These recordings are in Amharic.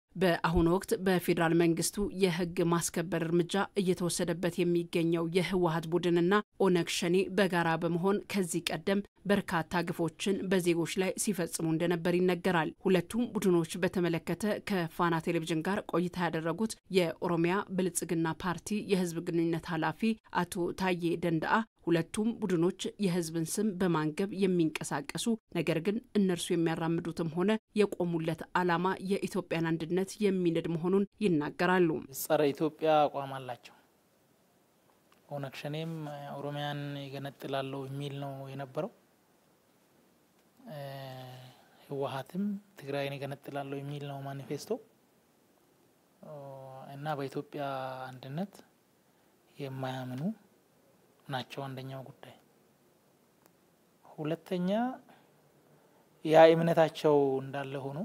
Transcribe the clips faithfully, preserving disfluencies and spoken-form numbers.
በአሁኑ ወቅት በፌደራል መንግስቱ የህግ ማስከበር እርምጃ እየተወሰደበት የሚገኘው የህወሓት ቡድንና ኦነግ ሸኔ በጋራ በመሆን ከዚህ ቀደም በርካታ ግፎችን በዜጎች ላይ ሲፈጽሙ እንደነበር ይነገራል። ሁለቱም ቡድኖች በተመለከተ ከፋና ቴሌቪዥን ጋር ቆይታ ያደረጉት የኦሮሚያ ብልጽግና ፓርቲ የህዝብ ግንኙነት ኃላፊ አቶ ታዬ ደንደአ ሁለቱም ቡድኖች የህዝብን ስም በማንገብ የሚንቀሳቀሱ ነገር ግን እነርሱ የሚያራምዱትም ሆነ የቆሙለት ዓላማ የኢትዮጵያን አንድነት የሚንድ መሆኑን ይናገራሉ። ጸረ ኢትዮጵያ አቋም አላቸው። ኦነግ ሸኔም ኦሮሚያን ይገነጥላሉ የሚል ነው የነበረው። ህወሓትም ትግራይን ይገነጥላሉ የሚል ነው ማኒፌስቶ እና በኢትዮጵያ አንድነት የማያምኑ ናቸው አንደኛው ጉዳይ። ሁለተኛ ያ እምነታቸው እንዳለ ሆኖ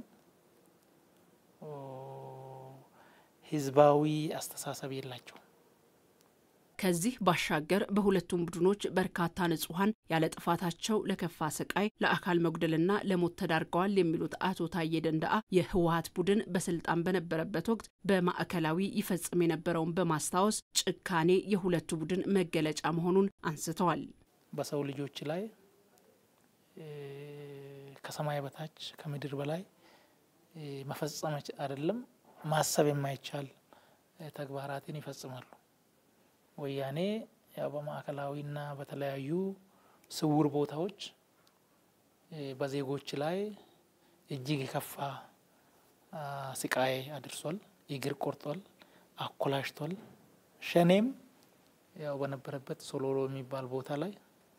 ህዝባዊ አስተሳሰብ የላቸው። ከዚህ ባሻገር በሁለቱም ቡድኖች በርካታ ንጹሃን ያለ ጥፋታቸው ለከፋ ስቃይ ለአካል መጉደልና ለሞት ተዳርገዋል የሚሉት አቶ ታዬ ደንደአ የህወሓት ቡድን በስልጣን በነበረበት ወቅት በማዕከላዊ ይፈጽም የነበረውን በማስታወስ ጭካኔ የሁለቱ ቡድን መገለጫ መሆኑን አንስተዋል። በሰው ልጆች ላይ ከሰማይ በታች ከምድር በላይ መፈጸም አይደለም ማሰብ የማይቻል ተግባራትን ይፈጽማሉ። ወያኔ ያው በማዕከላዊና በተለያዩ ስውር ቦታዎች በዜጎች ላይ እጅግ የከፋ ስቃይ አድርሷል፣ እግር ቆርጧል፣ አኮላሽቷል። ሸኔም ያው በነበረበት ሶሎሎ የሚባል ቦታ ላይ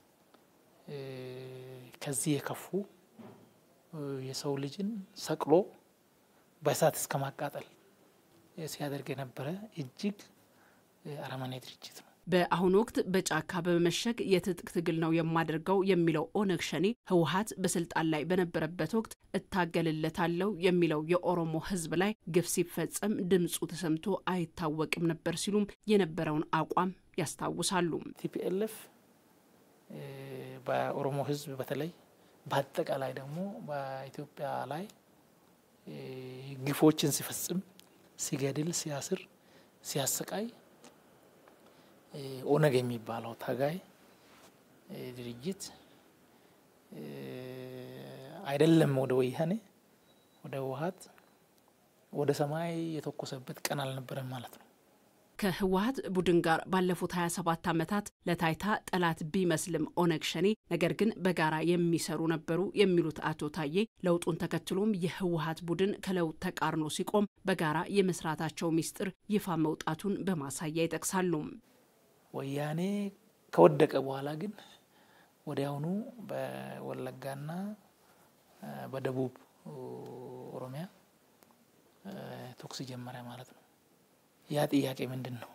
ከዚህ የከፉ የሰው ልጅን ሰቅሎ በእሳት እስከ ማቃጠል ሲያደርግ የነበረ እጅግ አረመኔ ድርጅት ነው። በአሁኑ ወቅት በጫካ በመሸግ የትጥቅ ትግል ነው የማደርገው የሚለው ኦነግ ሸኔ ህወሓት በስልጣን ላይ በነበረበት ወቅት እታገልለታለሁ የሚለው የኦሮሞ ህዝብ ላይ ግፍ ሲፈጸም ድምጹ ተሰምቶ አይታወቅም ነበር ሲሉም የነበረውን አቋም ያስታውሳሉ። ቲፒኤልኤፍ በኦሮሞ ህዝብ በተለይ በአጠቃላይ ደግሞ በኢትዮጵያ ላይ ግፎችን ሲፈጽም ሲገድል ሲያስር ሲያሰቃይ ኦነግ የሚባለው ታጋይ ድርጅት አይደለም ወደ ወያኔ ወደ ህወሓት ወደ ሰማይ የተኮሰበት ቀን አልነበረም ማለት ነው። ከህወሓት ቡድን ጋር ባለፉት ሃያ ሰባት ዓመታት ለታይታ ጠላት ቢመስልም ኦነግ ሸኔ ነገር ግን በጋራ የሚሰሩ ነበሩ የሚሉት አቶ ታዬ ለውጡን ተከትሎም የህወሓት ቡድን ከለውጥ ተቃርኖ ሲቆም በጋራ የመስራታቸው ሚስጥር ይፋ መውጣቱን በማሳያ ይጠቅሳሉ። ወያኔ ከወደቀ በኋላ ግን ወዲያውኑ በወለጋና በደቡብ ኦሮሚያ ተኩስ ጀመረ ማለት ነው። ያ ጥያቄ ምንድነው?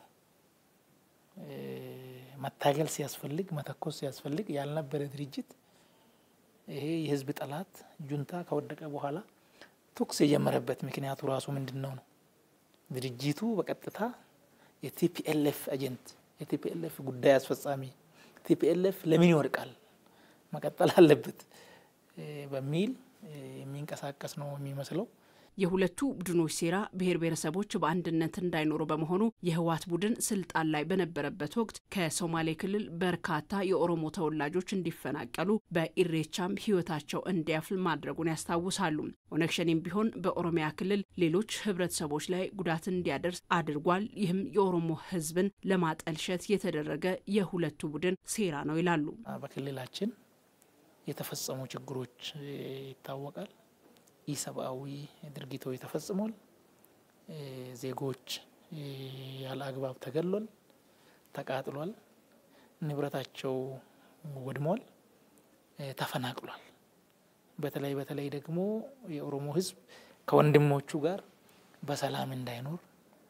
መታገል ሲያስፈልግ መተኮስ ሲያስፈልግ ያልነበረ ድርጅት ይሄ የህዝብ ጠላት ጁንታ ከወደቀ በኋላ ተኩስ የጀመረበት ምክንያቱ ራሱ ምንድነው ነው? ድርጅቱ በቀጥታ የቲፒኤልኤፍ ኤጀንት የቲፒኤልኤፍ ጉዳይ አስፈጻሚ ቲፒኤልኤፍ ለምን ይወርቃል መቀጠል አለበት በሚል የሚንቀሳቀስ ነው የሚመስለው። የሁለቱ ቡድኖች ሴራ ብሔር ብሔረሰቦች በአንድነት እንዳይኖሩ በመሆኑ የህወሓት ቡድን ስልጣን ላይ በነበረበት ወቅት ከሶማሌ ክልል በርካታ የኦሮሞ ተወላጆች እንዲፈናቀሉ በኢሬቻም ህይወታቸው እንዲያልፍ ማድረጉን ያስታውሳሉ። ኦነግ ሸኔም ቢሆን በኦሮሚያ ክልል ሌሎች ህብረተሰቦች ላይ ጉዳት እንዲያደርስ አድርጓል። ይህም የኦሮሞ ህዝብን ለማጠልሸት የተደረገ የሁለቱ ቡድን ሴራ ነው ይላሉ። በክልላችን የተፈጸሙ ችግሮች ይታወቃል። ኢሰብአዊ ድርጊቶች ተፈጽሟል። ዜጎች ያለ አግባብ ተገሏል፣ ተቃጥሏል፣ ንብረታቸው ወድሟል፣ ተፈናቅሏል። በተለይ በተለይ ደግሞ የኦሮሞ ህዝብ ከወንድሞቹ ጋር በሰላም እንዳይኖር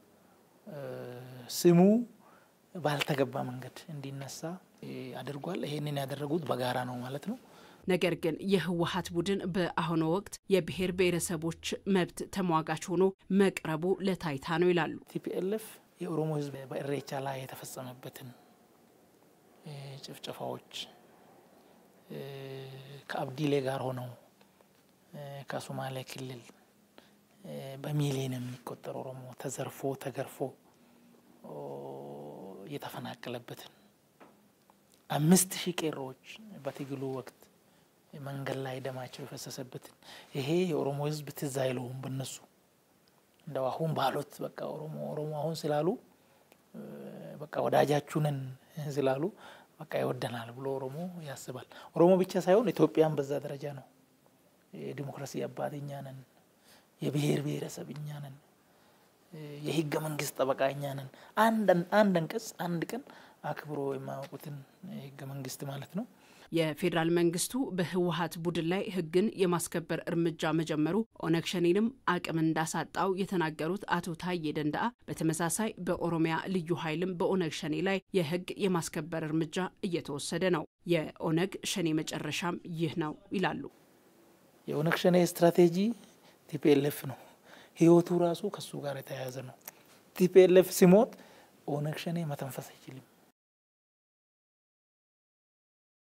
ስሙ ባልተገባ መንገድ እንዲነሳ አድርጓል። ይሄንን ያደረጉት በጋራ ነው ማለት ነው። ነገር ግን የህወሓት ቡድን በአሁኑ ወቅት የብሔር ብሔረሰቦች መብት ተሟጋች ሆኖ መቅረቡ ለታይታ ነው ይላሉ። ቲፒኤልኤፍ የኦሮሞ ህዝብ በኢሬቻ ላይ የተፈጸመበትን ጭፍጨፋዎች ከአብዲሌ ጋር ሆነው ከሶማሌ ክልል በሚሊዮን የሚቆጠር ኦሮሞ ተዘርፎ ተገርፎ የተፈናቀለበትን አምስት ሺህ ቄሮች በትግሉ ወቅት መንገድ ላይ ደማቸው የፈሰሰበትን ይሄ የኦሮሞ ህዝብ ትዝ አይለውም በእነሱ እንደው አሁን ባሎት በቃ ኦሮሞ ኦሮሞ አሁን ስላሉ በቃ ወዳጃችሁ ነን ስላሉ በቃ ይወደናል ብሎ ኦሮሞ ያስባል። ኦሮሞ ብቻ ሳይሆን ኢትዮጵያም በዛ ደረጃ ነው። የዲሞክራሲ አባትኛ ነን፣ የብሔር ብሔረሰብኛ ነን፣ የህገ መንግስት ጠበቃኛ ነን። አንድ አንድ አንቀጽ አንድ ቀን አክብሮ የማያውቁትን ህገ መንግስት ማለት ነው። የፌደራል መንግስቱ በህወሓት ቡድን ላይ ህግን የማስከበር እርምጃ መጀመሩ ኦነግ ሸኔንም አቅም እንዳሳጣው የተናገሩት አቶ ታዬ ደንደአ በተመሳሳይ በኦሮሚያ ልዩ ኃይልም በኦነግ ሸኔ ላይ የህግ የማስከበር እርምጃ እየተወሰደ ነው። የኦነግ ሸኔ መጨረሻም ይህ ነው ይላሉ። የኦነግ ሸኔ ስትራቴጂ ቲፒኤልኤፍ ነው። ህይወቱ ራሱ ከሱ ጋር የተያያዘ ነው። ቲፒኤልኤፍ ሲሞት ኦነግ ሸኔ መተንፈስ አይችልም።